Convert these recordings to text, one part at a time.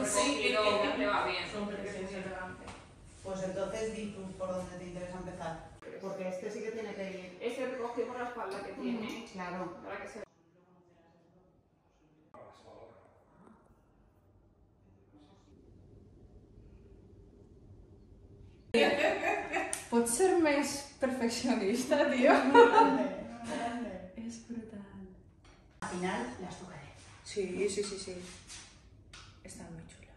recogido, que te va bien. Son preciosos, elegante. Pues entonces di tú por dónde te interesa empezar. Porque este sí que tiene que ir. Este recogido por la espalda que tiene. Claro. Para que se Pots ser més perfeccionista, tio? Grande. És brutal. Al final las tocaré. Sí, sí, sí, sí. Están muy chulas.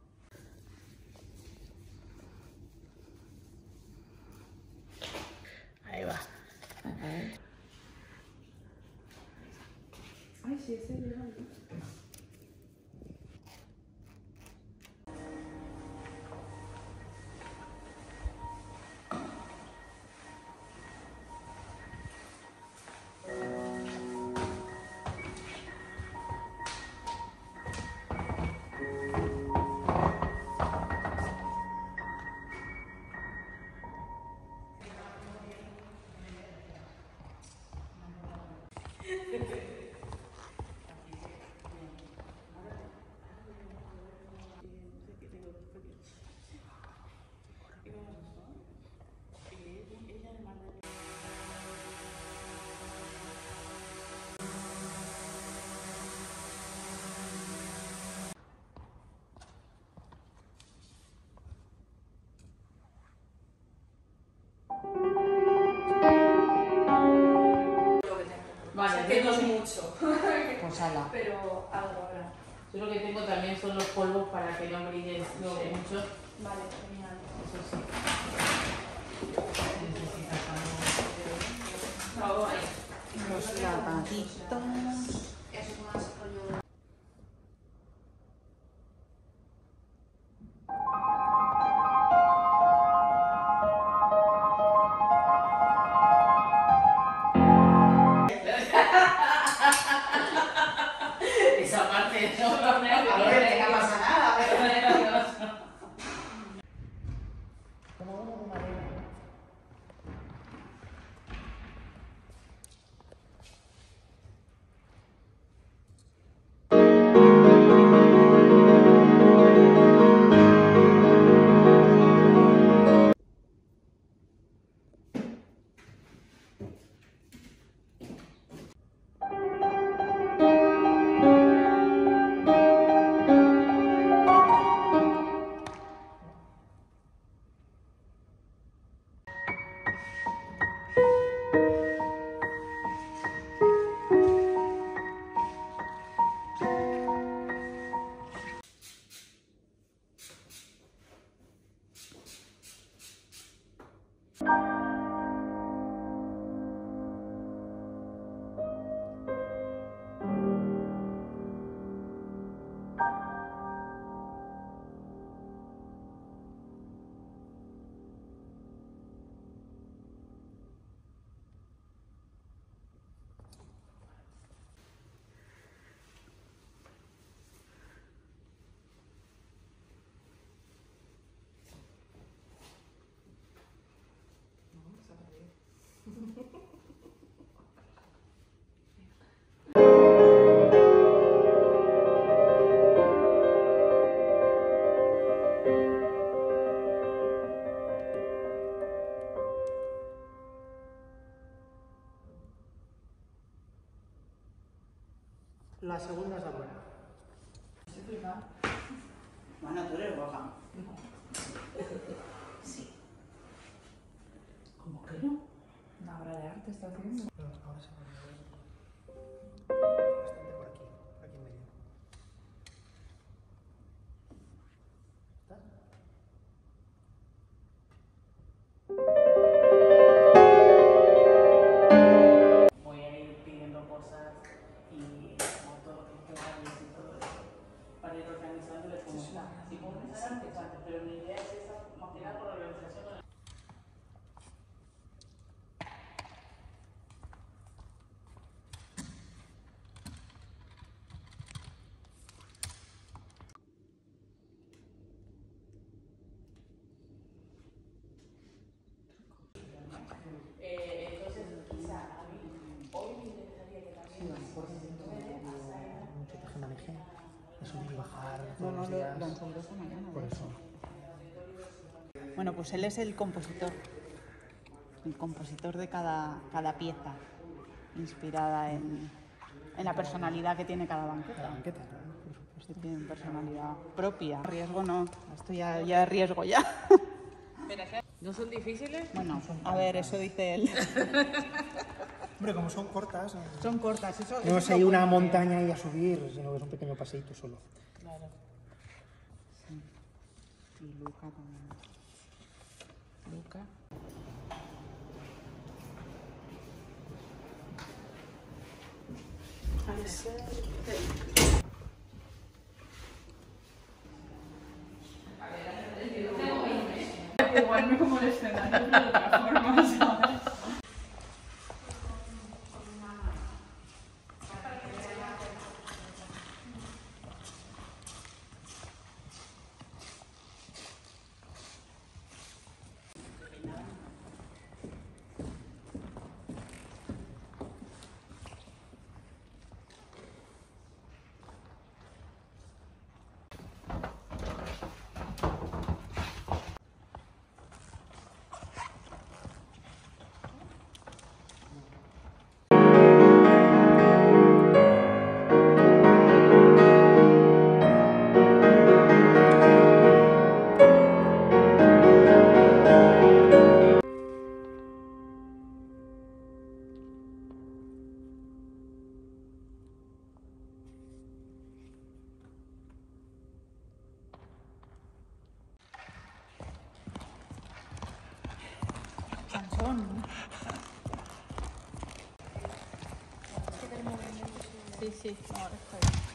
Ahí va. A ver. Ay, sí, ese lleva. Vale, que no es mucho. Pues ala. Pero algo habrá. Yo lo que tengo también son los polvos para que no brillen mucho. Vale, genial. Eso sí. Necesitas algo. Los lavaditos. Esa parte no. A ver, que no pasa nada. Como uno de madera. La segunda es la buena. Estoy flipando. Bueno, tú eres guapa. Sí. ¿Cómo que no? Una obra de arte está haciendo. No, ahora se va a ver. Bastante por aquí en medio. ¿Está? Voy a ir pidiendo cosas y fotos, planes y todo eso para ir organizándole como está. Así como empezar antes, pero mi idea es esa, más que nada por la organización. Entonces, quizá a mí hoy me interesaría que también Sí, a lo mejor mucho teje maneje. De subir y bajar. todos los días. lo han subido esta mañana. Por eso. Bueno, pues él es el compositor de cada pieza, inspirada en la personalidad que tiene cada banqueta. La banqueta, claro, por supuesto. Que tienen personalidad propia. Riesgo no, esto ya es riesgo ya. ¿No son difíciles? Bueno, a ver, eso dice él. Hombre, como son cortas, Son cortas, eso no es es ahí lo una bueno montaña y a subir, sino que es un pequeño paseíto solo. Claro. Sí. Y Luca también. Luca. Igual me como el escenario de otra forma, ¿sabes? Cansón. Sí, sí, ahora está bien.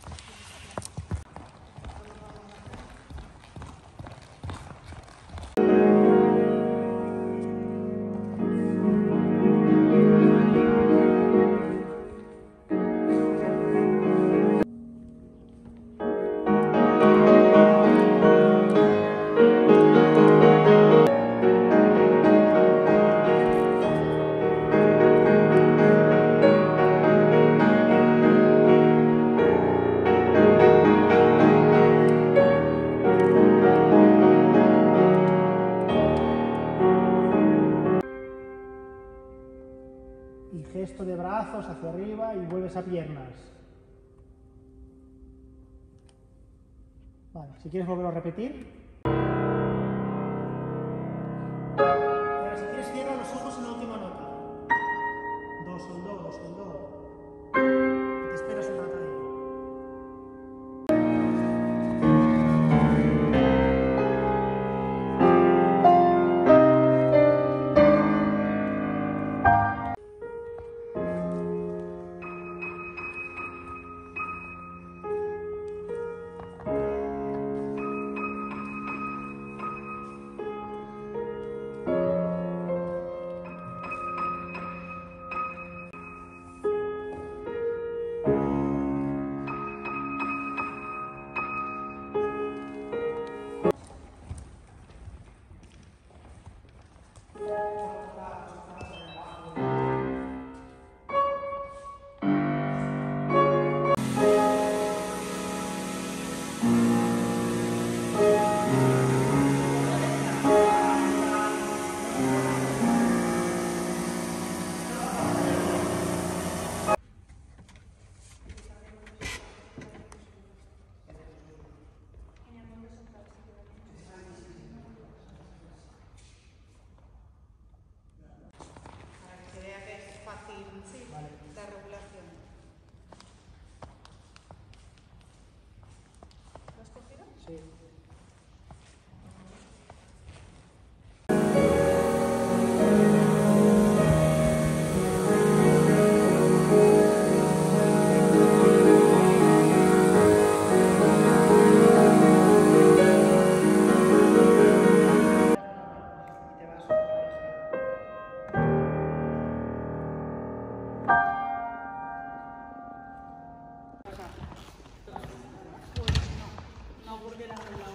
Y gesto de brazos hacia arriba y vuelves a piernas. Vale, si quieres volverlo a repetir. Ahora, si quieres, cierra los ojos en la última nota. Do, sol, do, do, sol, do. Y te esperas un rato ahí. Sí. No, porque la